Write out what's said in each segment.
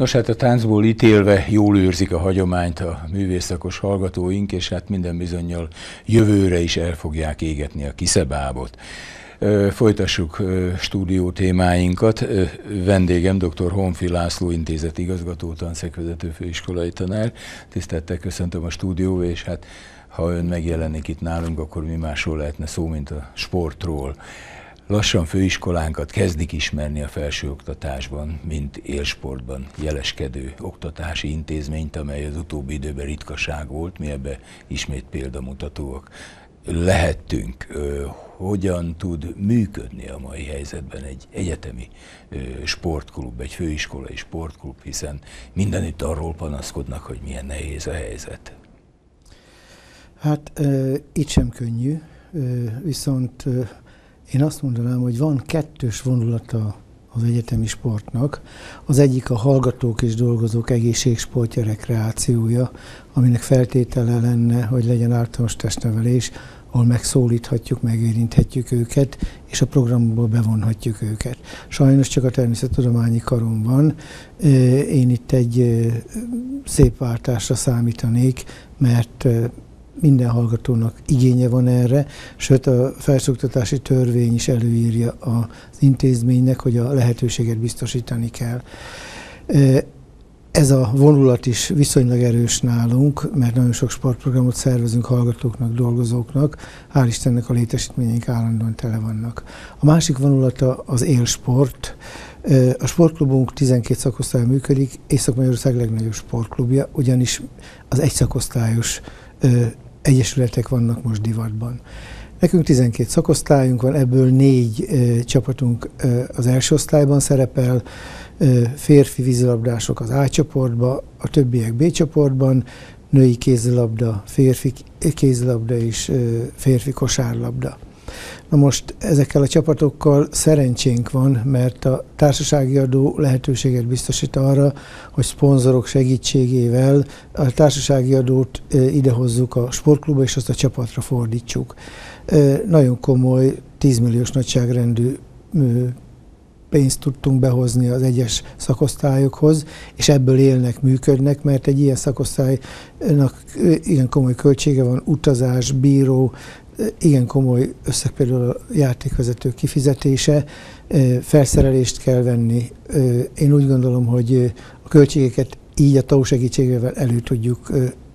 Nos, hát a táncból ítélve jól őrzik a hagyományt a művészszakos hallgatóink, és hát minden bizonnyal jövőre is el fogják égetni a kiszebábot. Folytassuk stúdió témáinkat. Vendégem dr. Honfi László intézeti igazgató, tanszékvezető, főiskolai tanár. Tisztelettel köszöntöm a stúdióba, és hát ha ön megjelenik itt nálunk, akkor mi másról lehetne szó, mint a sportról. Lassan főiskolánkat kezdik ismerni a felsőoktatásban, mint élsportban jeleskedő oktatási intézményt, amely az utóbbi időben ritkaság volt, mi ebbe ismét példamutatóak lehettünk. Hogyan tud működni a mai helyzetben egy egyetemi sportklub, egy főiskolai sportklub, hiszen mindenütt arról panaszkodnak, hogy milyen nehéz a helyzet. Hát itt sem könnyű, viszont én azt mondanám, hogy van kettős vonulata az egyetemi sportnak. Az egyik a hallgatók és dolgozók egészségsportja, rekreációja, aminek feltétele lenne, hogy legyen általános testnevelés, ahol megszólíthatjuk, megérinthetjük őket, és a programból bevonhatjuk őket. Sajnos csak a természettudományi karon van. Én itt egy szép váltásra számítanék, mert minden hallgatónak igénye van erre, sőt a felsőoktatási törvény is előírja az intézménynek, hogy a lehetőséget biztosítani kell. Ez a vonulat is viszonylag erős nálunk, mert nagyon sok sportprogramot szervezünk hallgatóknak, dolgozóknak. Hál' Istennek a létesítményeink állandóan tele vannak. A másik vonulata az élsport. A sportklubunk 12 szakosztályon működik, Észak-Magyarország legnagyobb sportklubja, ugyanis az egyszakosztályos egyesületek vannak most divatban. Nekünk 12 szakosztályunk van, ebből 4 csapatunk az első osztályban szerepel, férfi vízilabdások az A csoportban, a többiek B csoportban, női kézilabda, férfi kézilabda és férfi kosárlabda. Na most ezekkel a csapatokkal szerencsénk van, mert a társasági adó lehetőséget biztosít arra, hogy szponzorok segítségével a társasági adót idehozzuk a sportklubba, és azt a csapatra fordítsuk. Nagyon komoly, 10 milliós nagyságrendű pénzt tudtunk behozni az egyes szakosztályokhoz, és ebből élnek, működnek, mert egy ilyen szakosztálynak igen komoly költsége van, utazás, bíró, igen komoly összeg például a játékvezető kifizetése, felszerelést kell venni. Én úgy gondolom, hogy a költségeket így a TAU segítségével elő tudjuk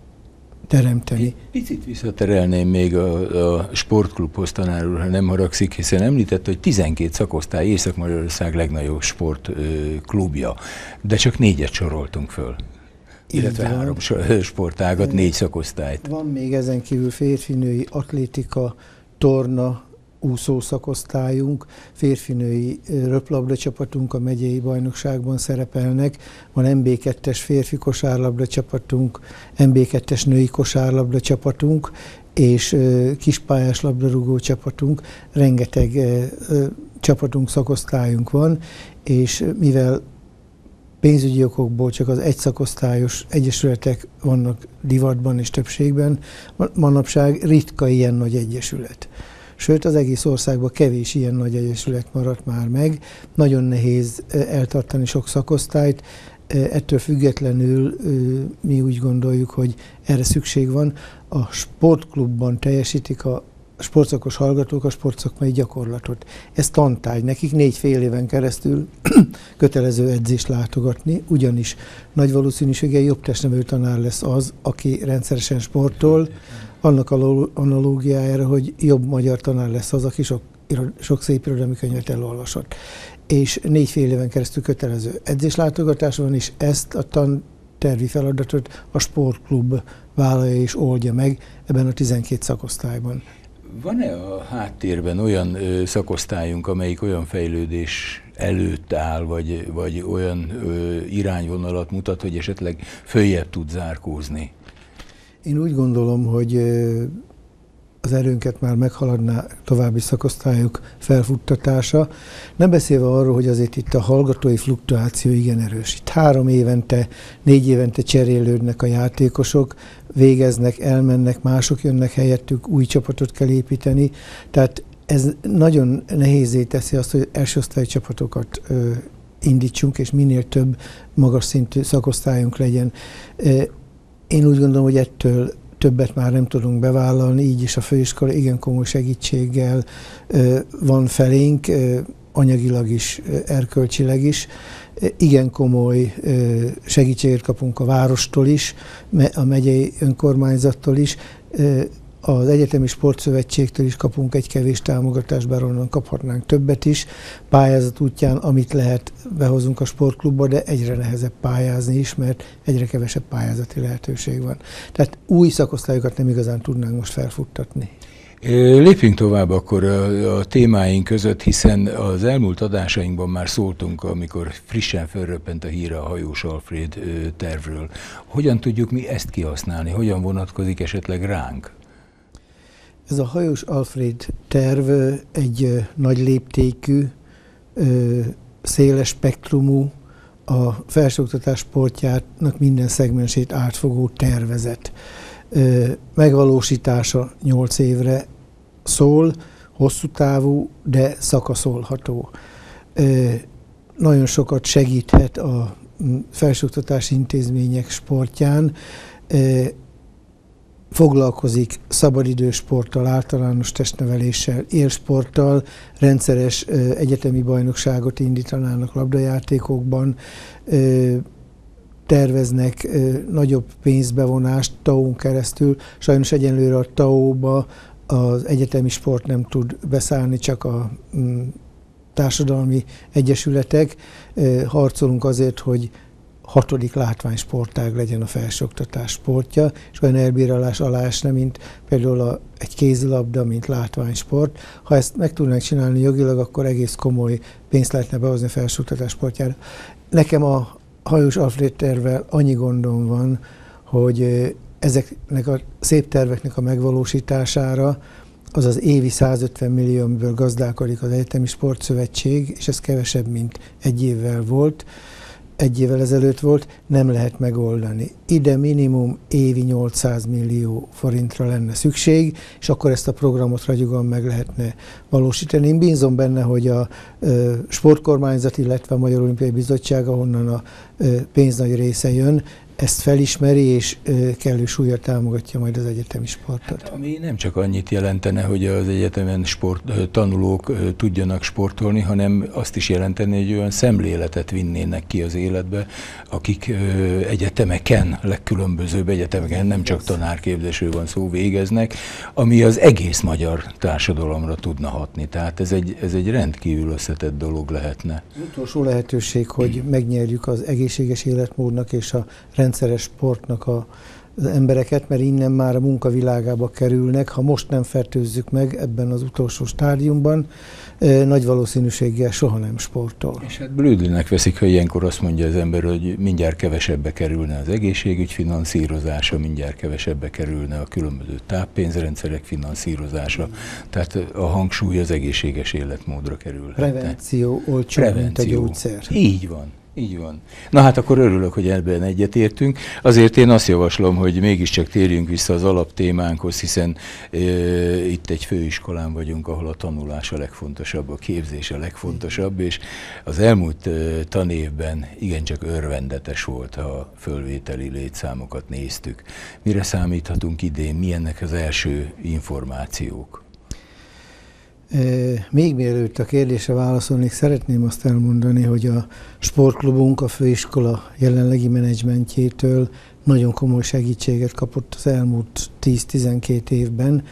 teremteni. Picit visszaterelném még a sportklubhoz, tanár úr, ha nem haragszik, hiszen említett, hogy 12 szakosztály Észak-Magyarország legnagyobb sportklubja, de csak 4-et soroltunk föl. Illetve 3 sportágat, 4 szakosztályt. Van még ezen kívül férfinői atlétika, torna, úszó szakosztályunk, férfinői röplabda csapatunk a megyei bajnokságban szerepelnek, van MB2-es férfi kosárlabda csapatunk, MB2-es női kosárlabda csapatunk, és kispályás labdarúgó csapatunk, rengeteg csapatunk, szakosztályunk van, és mivel pénzügyi okokból csak az egyszakosztályos egyesületek vannak divatban és többségben, manapság ritka ilyen nagy egyesület. Sőt, az egész országban kevés ilyen nagy egyesület maradt már meg. Nagyon nehéz eltartani sok szakosztályt, ettől függetlenül mi úgy gondoljuk, hogy erre szükség van. A sportklubban teljesítik a sportszakos hallgatók a sportszakmai gyakorlatot. Ez tantárgy. Nekik 4 fél éven keresztül kötelező edzést látogatni, ugyanis nagy valószínűséggel jobb testnevelő tanár lesz az, aki rendszeresen sportol, annak analógiájára, hogy jobb magyar tanár lesz az, aki sok szép irodalmi könyvet elolvasott. És 4 fél éven keresztül kötelező edzéslátogatás van, és ezt a tantervi feladatot a sportklub vállalja és oldja meg ebben a 12 szakosztályban. Van-e a háttérben olyan szakosztályunk, amelyik olyan fejlődés előtt áll, vagy olyan irányvonalat mutat, hogy esetleg följebb tud zárkózni? Én úgy gondolom, hogy az erőnket már meghaladná további szakosztályok felfuttatása. Nem beszélve arról, hogy azért itt a hallgatói fluktuáció igen erős. Itt 3 évente, 4 évente cserélődnek a játékosok, végeznek, elmennek, mások jönnek helyettük, új csapatot kell építeni. Tehát ez nagyon nehézé teszi azt, hogy első osztályú csapatokat indítsunk, és minél több magas szintű szakosztályunk legyen. Én úgy gondolom, hogy ettől többet már nem tudunk bevállalni, így is a főiskola igen komoly segítséggel van felénk, anyagilag is, erkölcsileg is. Igen komoly segítséget kapunk a várostól is, a megyei önkormányzattól is, az Egyetemi Sportszövetségtől is kapunk egy kevés támogatást, bár onnan kaphatnánk többet is. Pályázat útján, amit lehet, behozunk a sportklubba, de egyre nehezebb pályázni is, mert egyre kevesebb pályázati lehetőség van. Tehát új szakosztályokat nem igazán tudnánk most felfuttatni. Lépjünk tovább akkor a témáink között, hiszen az elmúlt adásainkban már szóltunk, amikor frissen felröppent a híre a Hajós Alfréd tervről. Hogyan tudjuk mi ezt kihasználni? Hogyan vonatkozik esetleg ránk? Ez a Hajós Alfréd terv egy nagy léptékű, széles spektrumú, a felsőoktatás sportjának minden szegmensét átfogó tervezet. Megvalósítása 8 évre szól, hosszú távú, de szakaszolható. Nagyon sokat segíthet a felsőoktatási intézmények sportján, foglalkozik szabadidősporttal, általános testneveléssel, élsporttal, rendszeres egyetemi bajnokságot indítanának labdajátékokban, terveznek nagyobb pénzbevonást TAO-n keresztül. Sajnos egyenlőre a TAO-ba az egyetemi sport nem tud beszállni, csak a társadalmi egyesületek. Harcolunk azért, hogy 6. látványsportág legyen a felsőoktatás sportja, és olyan elbírálás alá esne, mint például egy kézilabda, mint látványsport. Ha ezt meg tudnánk csinálni jogilag, akkor egész komoly pénzt lehetne behozni a felsőoktatás sportjára. Nekem a Hajós Alfréd tervvel annyi gondom van, hogy ezeknek a szép terveknek a megvalósítására az az évi 150 millió, amiből gazdálkodik az Egyetemi Sportszövetség, és ez kevesebb, mint egy évvel ezelőtt volt, nem lehet megoldani. Ide minimum évi 800 millió forintra lenne szükség, és akkor ezt a programot ragyogóan meg lehetne valósítani. Én bízom benne, hogy a sportkormányzat, illetve a Magyar Olimpiai Bizottság, ahonnan a pénz nagy része jön, ezt felismeri, és kellő súllyal támogatja majd az egyetemi sportot. Hát, ami nem csak annyit jelentene, hogy az egyetemen tanulók tudjanak sportolni, hanem azt is jelenteni, hogy olyan szemléletet vinnének ki az életbe, akik egyetemeken, legkülönbözőbb egyetemeken, nem csak tanárképzésről van szó, végeznek, ami az egész magyar társadalomra tudna hatni. Tehát ez egy rendkívül összetett dolog lehetne. Az utolsó lehetőség, hogy megnyerjük az egészséges életmódnak és a rendszeres sportnak az embereket, mert innen már a munkavilágába kerülnek. Ha most nem fertőzzük meg ebben az utolsó stádiumban, nagy valószínűséggel soha nem sportol. És hát blödülnek veszik, ha ilyenkor azt mondja az ember, hogy mindjárt kevesebbe kerülne az egészségügy finanszírozása, mindjárt kevesebbe kerülne a különböző táppénzrendszerek finanszírozása. Tehát a hangsúly az egészséges életmódra kerül. Prevenció olcsóbb, mint a gyógyszer. Így van. Így van. Na hát akkor örülök, hogy ebben egyetértünk. Azért én azt javaslom, hogy mégiscsak térjünk vissza az alaptémánkhoz, hiszen itt egy főiskolán vagyunk, ahol a tanulás a legfontosabb, a képzés a legfontosabb, és az elmúlt tanévben igencsak örvendetes volt, ha fölvételi létszámokat néztük. Mire számíthatunk idén? Milyennek az első információk? Még mielőtt a kérdésre válaszolnék, szeretném azt elmondani, hogy a sportklubunk a főiskola jelenlegi menedzsmentjétől nagyon komoly segítséget kapott az elmúlt 10-12 évben.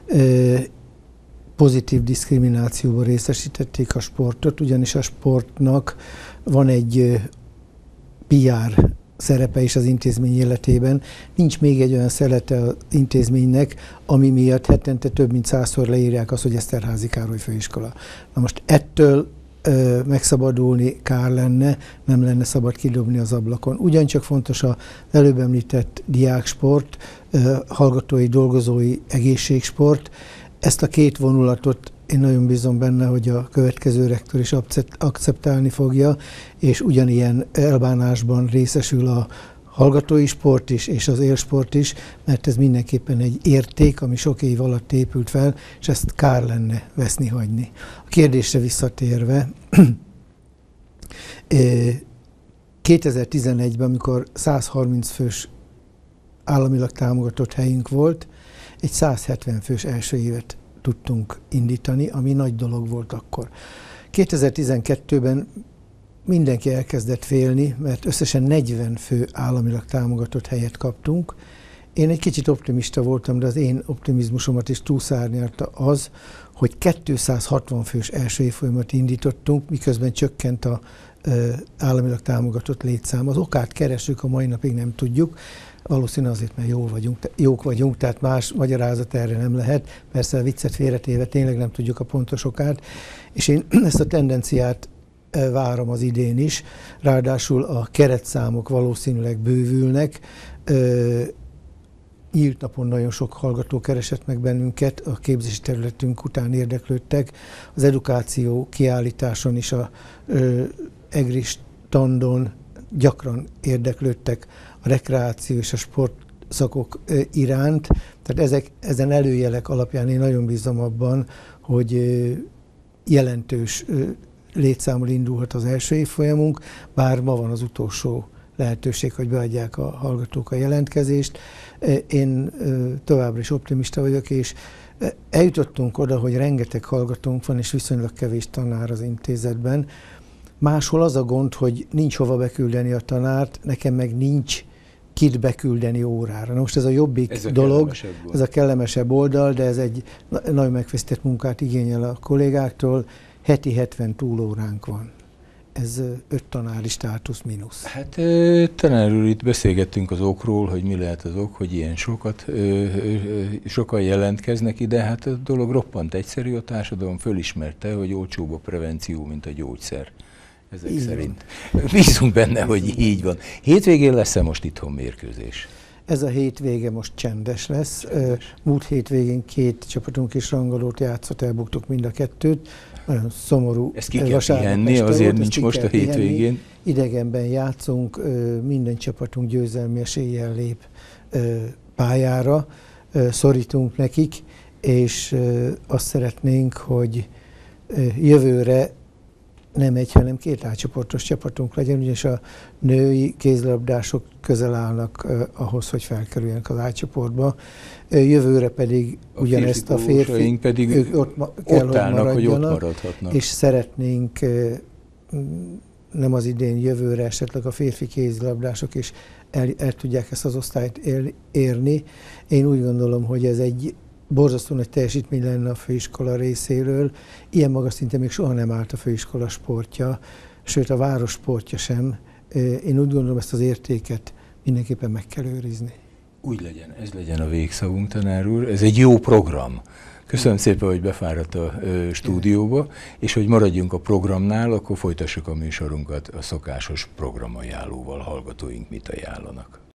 Pozitív diszkriminációban részesítették a sportot, ugyanis a sportnak van egy PR szerepe is az intézmény életében. Nincs még egy olyan szelete az intézménynek, ami miatt hetente több mint 100-szor leírják azt, hogy Eszterházy Károly főiskola. Na most ettől megszabadulni kár lenne, nem lenne szabad kidobni az ablakon. Ugyancsak fontos az előbb említett diáksport, hallgatói, dolgozói egészségsport. Ezt a két vonulatot én nagyon bízom benne, hogy a következő rektor is akceptálni fogja, és ugyanilyen elbánásban részesül a hallgatói sport is, és az élsport is, mert ez mindenképpen egy érték, ami sok év alatt épült fel, és ezt kár lenne veszni hagyni. A kérdésre visszatérve, 2011-ben, amikor 130 fős államilag támogatott helyünk volt, egy 170 fős első évet tudtunk indítani, ami nagy dolog volt akkor. 2012-ben mindenki elkezdett félni, mert összesen 40 fő államilag támogatott helyet kaptunk. Én egy kicsit optimista voltam, de az én optimizmusomat is túlszárnyalta az, hogy 260 fős első évfolyamat indítottunk, miközben csökkent a államilag támogatott létszám. Az okát keresünk, a mai napig nem tudjuk. Valószínűleg azért, mert jók vagyunk, tehát más magyarázat erre nem lehet. Persze a viccet félretéve tényleg nem tudjuk a pontos okát, és én ezt a tendenciát várom az idén is. Ráadásul a keretszámok valószínűleg bővülnek. Nyílt napon nagyon sok hallgató keresett meg bennünket, a képzési területünk után érdeklődtek. Az edukáció kiállításon is a EGRI standon gyakran érdeklődtek a rekreáció és a sportszakok iránt. Tehát ezen előjelek alapján én nagyon bízom abban, hogy jelentős létszámmal indulhat az első évfolyamunk, bár ma van az utolsó lehetőség, hogy beadják a hallgatók a jelentkezést. Én továbbra is optimista vagyok, és eljutottunk oda, hogy rengeteg hallgatónk van, és viszonylag kevés tanár az intézetben. Máshol az a gond, hogy nincs hova beküldeni a tanárt, nekem meg nincs kit beküldeni órára. Na most ez a jobbik dolog, ez a kellemesebb oldal, de ez egy nagyon megfeszített munkát igényel a kollégáktól. Heti 70 túlóránk van. Ez 5 tanári státusz mínusz. Hát tanár úr, itt beszélgettünk az okról, hogy mi lehet az ok, hogy ilyen sokan jelentkeznek ide. Hát a dolog roppant egyszerű, a társadalom fölismerte, hogy olcsóbb a prevenció, mint a gyógyszer. Ezek így szerint. Bízunk benne, hogy így van. Hétvégén lesz-e most itthon mérkőzés? Ez a hétvége most csendes lesz. Múlt hétvégén 2 csapatunk is rangolót játszott, elbuktuk mind a 2-t. Nagyon szomorú. Ezt ki kell pihenni, azért nincs most a hétvégén. Idegenben játszunk, minden csapatunk győzelmi eséllyel lép pályára, szorítunk nekik, és azt szeretnénk, hogy jövőre nem egy, hanem 2 átcsoportos csapatunk legyen, ugyanis a női kézilabdások közel állnak ahhoz, hogy felkerüljenek az átcsoportba. Jövőre pedig ugyanezt a férfi pedig ők ott állnak, hogy ott maradhatnak. És szeretnénk nem az idén, jövőre esetleg a férfi kézilabdások is el tudják ezt az osztályt érni. Én úgy gondolom, hogy ez egy borzasztó nagy teljesítmény lenne a főiskola részéről. Ilyen magas szinten még soha nem állt a főiskola sportja, sőt a város sportja sem. Én úgy gondolom, ezt az értéket mindenképpen meg kell őrizni. Úgy legyen, ez legyen a végszavunk, tanár úr. Ez egy jó program. Köszönöm szépen, hogy befáradt a stúdióba, és hogy maradjunk a programnál, akkor folytassuk a műsorunkat a szokásos programajánlóval. Hallgatóink mit ajánlanak.